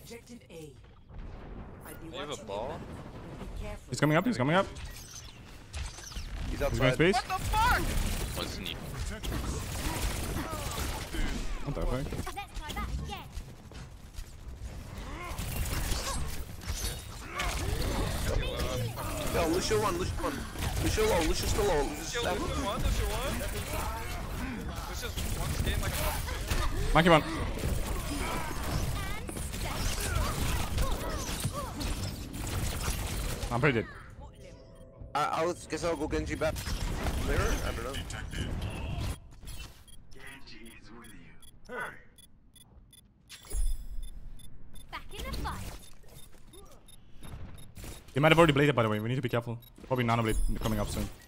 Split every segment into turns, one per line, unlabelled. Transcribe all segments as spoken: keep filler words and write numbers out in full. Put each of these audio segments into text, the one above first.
Objective A.
You have a ball?
He's coming up, he's coming up.
He's
He's
outside.
going space.
What the fuck? What's new?
What the fuck?
Let's try that again.
Yo, Lucio one, Lucio one. Lucio low, Lucio still low. Lucio
Lucio
seven.
one, Lucio one. Lucio's one game like a
Monkey one. I'm pretty dead.
I, I was, guess I'll go Genji back. Mirror? I don't know.
Genji is with you. Hey.
Back in the fight.
They might have already bladed, by the way. We need to be careful. Probably Nano Blade coming up soon.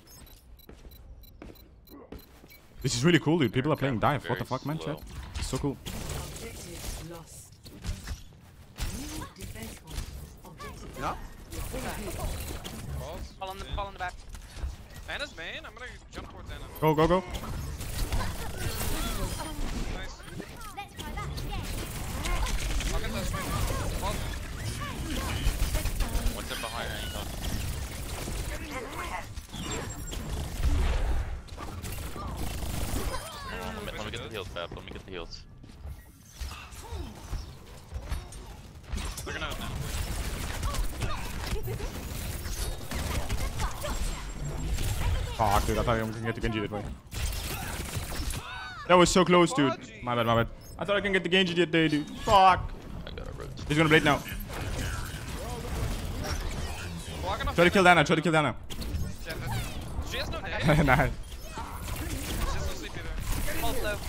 This is really cool, dude. People are playing dive. What the fuck, man? Chat. It's so cool.
Objective lost. New defense point. Objective
Yeah?
balls.
Fall on the fall on the back.
Anna's main? I'm gonna jump towards Anna.
Go, go, go.
Nice.
Let's try that again.
I'll get that swing. Balls.
What's up behind her? Let me, let me get the heals, Fab. Let me get the heals.
They're gonna out now.
Fuck, dude. I thought I was gonna get the Genji that way. That was so close, dude. My bad, my bad. I thought I can get the Genji that day, dude. Fuck.
I got a road.
He's gonna blade now.
Blocking off
Try to kill Dana. Try to kill Dana.
She has no nade.
Nice.
She's no sleep either.
Hold low.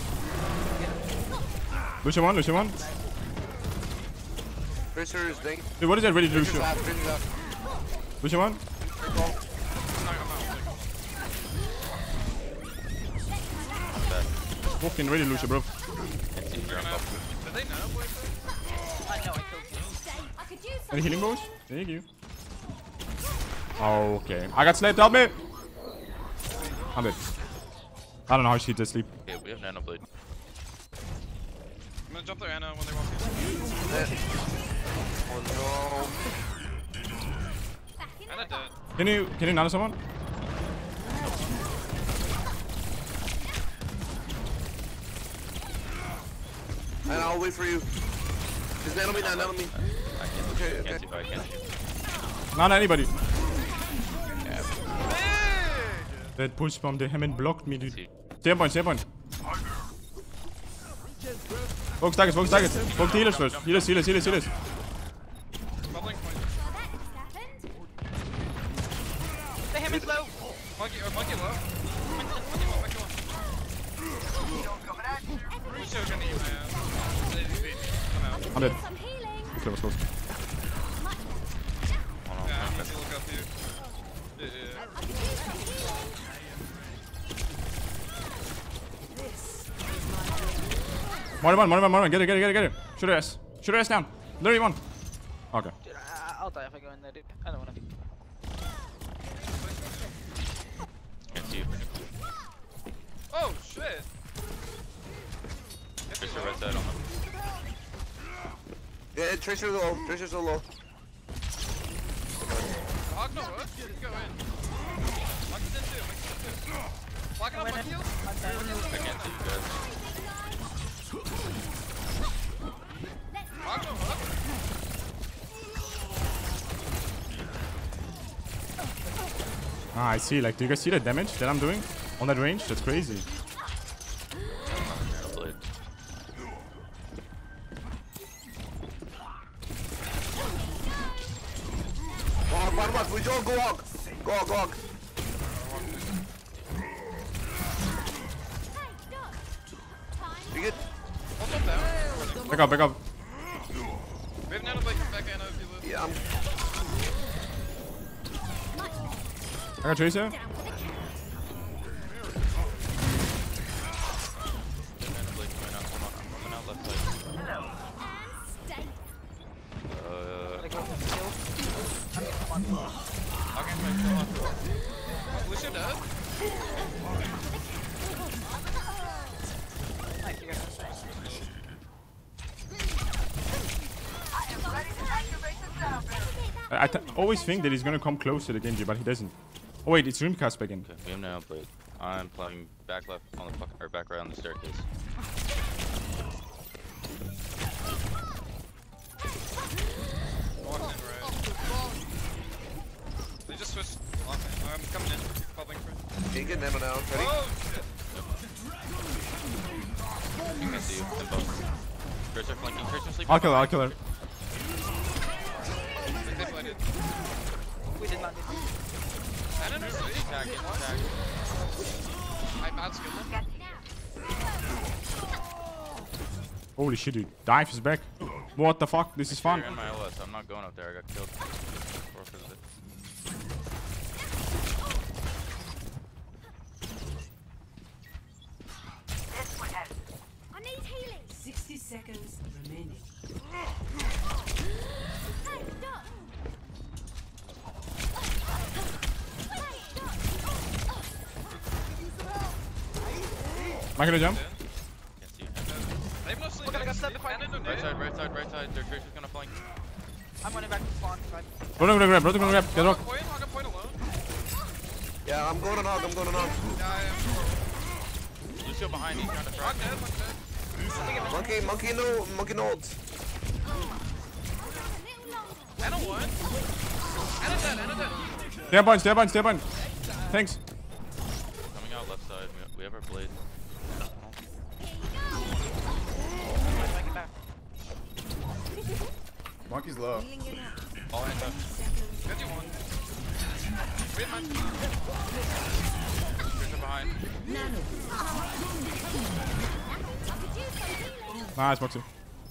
Lucio one, Lucio one.
Tracer is ding.
Dude, what is that ready to
Tracer's
Lucio?
half, Tracer's half.
Lucio one.
I'm not, I'm not.
Fucking ready Lucio, bro.
Can't see you jump up.
Did they know? Boy?
I know I killed you.
I could use some.
Any healing bows? Thank you. Okay. I got sniped. Help me. I'm dead. I don't know how she did sleep.
Okay, we have Nano Blade.
I'm gonna jump their Anna when they walk in.
Dead. Oh
Back in
Anna
the
dead.
Can you can you nano someone?
no. And I'll wait for you. Just nano me now, nano me.
I can't see.
Okay,
I
okay.
can't see, but I can't see.
Nano anybody.
Big!
That push bomb, the Hammond blocked me, dude.
See.
Stay point, stay point. Focus targets, focus targets. Focus the healers first. Healers, healers, healers, healers.
Bubbling point.
So that just happened.
The Hammond's low.
Monkey, or monkey low. Monkey one, monkey one. Lucio's gonna eat my ass. eighty speed. I'm out.
I'm dead.
Some healing.
Okay, was close.
Hold on,
Yeah, I'm
I'm
gonna look up to you. Yeah, yeah, yeah.
I could use some healing.
One one, one one, one one. Get it, get it, get it, get it. Shoot her ass. Shoot her ass down. Literally one. Okay.
Dude, I, I'll die if I go in there, dude. I don't wanna be.
Can't see you.
Oh, shit.
Tracer right side on them.
Yeah, Tracer low. Tracer's so low.
Hog no hook. Go in. Monkey's in too. Monkey's in too. Blocking up monkey heals.
I can't see you guys.
Hog no hook.
Ah, I see. Like, do you guys see the damage that I'm doing on that range? That's crazy.
Nano Blade.
Go hog, bottom left. We go, go hog. Go hog, go hog. You good?
Hold up down.
Back up, back up.
We have Nano Blade come back Anna if you live.
Yeah, I'm.
I got Tracer.
Down for the count.
Nano Blade coming out. Hold on, I'm coming out left side.
And stay.
Uh,
Gotta go for the kill. I'm getting one.
Hog and Tracer still on. Lucio dead.
Nice, you guys.
I, I th always think that he's gonna come close to the Genji, but he doesn't. Oh wait, it's Dreamcast back in.
Okay, we have now played. I'm playing back left on the fuck or back right on the staircase.
Walking in right. They just switched. Okay, I'm coming in. Popping through.
Can you get Nemo now? Ready?
Oh shit!
You can see you. Tempo. Tracer flanking. Tracer sleeping.
I'll kill her, I'll kill her.
I think they played it.
We did not do
I don't know.
Attack, attack.
I bad skill them.
Holy shit, dude. Dive is back. What the fuck? This is fun.
You're in my L S. I'm not going up there. I got killed. Or because of it.
I need healing.
sixty seconds remaining.
Hey, stop. Hey, stop.
Am I gonna jump?
Can't see.
They have no sleep.
Look, I got step
And
behind.
then no
Right
nade.
side, right side, right side. Their Tracer's gonna flank.
I'm running back to spawn side.
Brother gonna grab, brother gonna grab. Get rock.
Hog point, hog point alone.
Yeah, I'm going on hog. I'm going on hog.
Yeah, I am.
Lucio behind. He's trying to
Hog
frag.
dead, hog dead.
Monkey, monkey no, monkey no ult.
Anna one. Anna dead, Anna dead.
Stay behind, stay behind, stay behind. Thanks.
Coming out left side. We, we have our blade.
Back and back.
Monkey's low.
All hands up.
Get you one. Wait, man.
Tracer behind.
Nice, Moxie.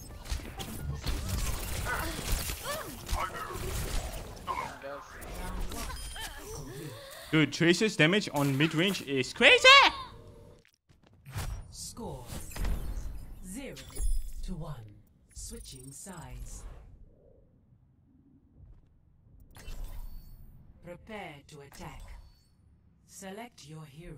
Dude, Tracer's damage on mid-range is crazy!
Score zero to one. Switching sides. Prepare to attack. Select your hero.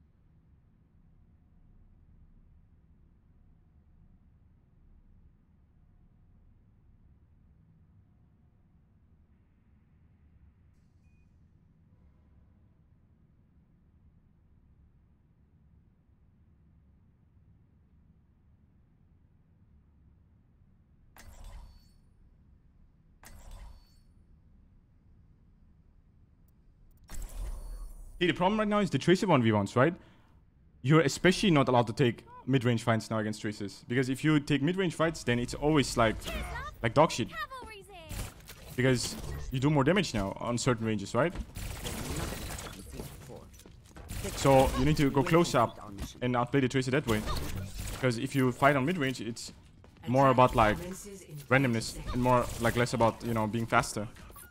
See, the problem right now is the Tracer one v ones, right? You're especially not allowed to take mid-range fights now against Tracers. Because if you take mid-range fights, then it's always like like dog shit.
Cavalry's here.
Because you do more damage now on certain ranges, right? So you need to go close up and outplay the Tracer that way. Because if you fight on mid-range, it's more about like randomness and more like less about, you know, being faster.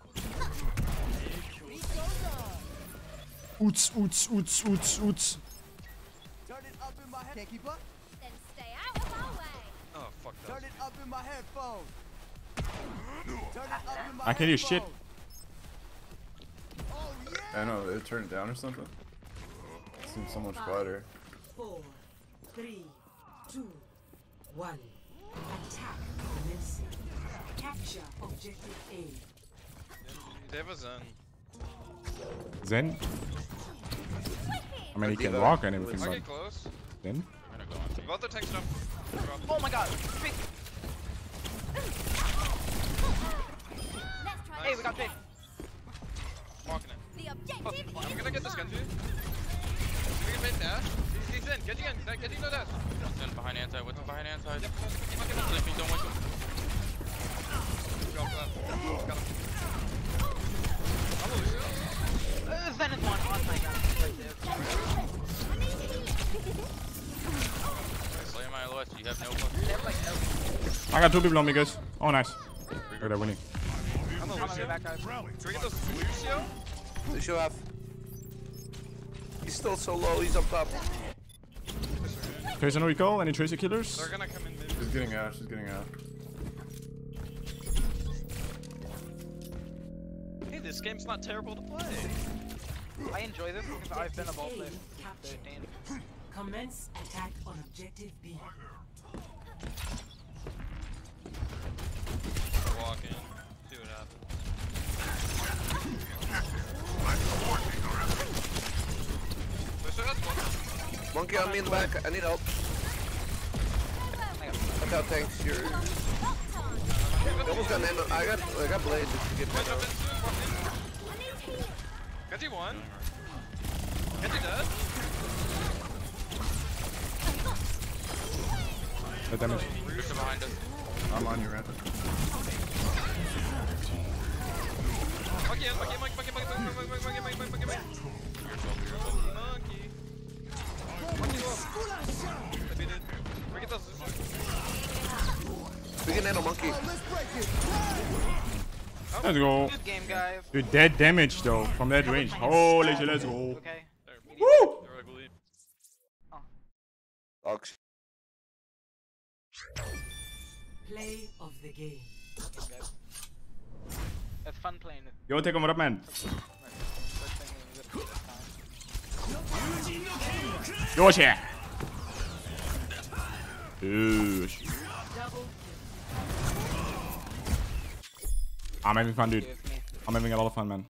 Oots, oots, oots, oots, oots.
Turn it up in my head. Can't keep up?
Then stay out of our way.
Oh, fuck
Turn
that.
it up in my headphones. Turn it up in my
I can't hear shit.
headphones.
I don't know, it turned it down or something. It seems so much quieter.
Four, three, two, one. Attack commencing. Capture objective A.
They have a Zen.
Zen? I mean, he can
D.Va.
walk and everything,
I'll
but
get close.
then?
I'm gonna go on.
Both the tanks jump. Drop.
Oh my god. Big.
Let's try
Hey, we got big.
Walking in.
the objective.
I'm gonna get this Genji. We can bait dash. He's, he's in. Genji in. Genji no dash.
Zen behind anti. What's behind anti?
Yep, close. Keep on, keep on.
Sleeping, don't wake him.
Go for that. Got him. I'm a Lucio.
Uh, Zen is one on my gun. Right there.
Play my L O S. You have no fucking.
They have like no.
I got two people on me, guys. Oh, nice. Look at that winning.
I'm a
I'm gonna
Lucio.
go back guys.
Should we get those Lucio?
Lucio have. He's still so low. He's up top.
Tracer no recall, any Tracer killers?
They're gonna come in mid.
She's getting out, she's getting out.
Hey, this game's not terrible to play.
I enjoy this because I've been a ball player.
Capture.
thirteen.
Commence attack on objective B.
Walk in. See what happens.
Monkey on me in the back. I need help. Look out, thanks. You're. You almost got nano. I got. I got blade just to get
Jump
nano.
in soon, walk in. Genji one. Genji dead.
The damage.
Rooster behind us.
I'm on you, Red.
Monkey in, monkey in, monkey, monkey, monkey, monkey, monkey, monkey, monkey, monkey, monkey, monkey. Monkey. Monkey low. I beat it. We get those.
We get nano monkey.
Let's go.
Good game, guys.
Dude, dead damage though from that range. Holy shit, let's go.
Okay.
Woo!
They're ugly.
Ox.
Play of the game.
It's fun playing with.
Yo, take him up, man. Yo, shit. Ooh, shit. I'm having fun, dude. I'm having a lot of fun, man.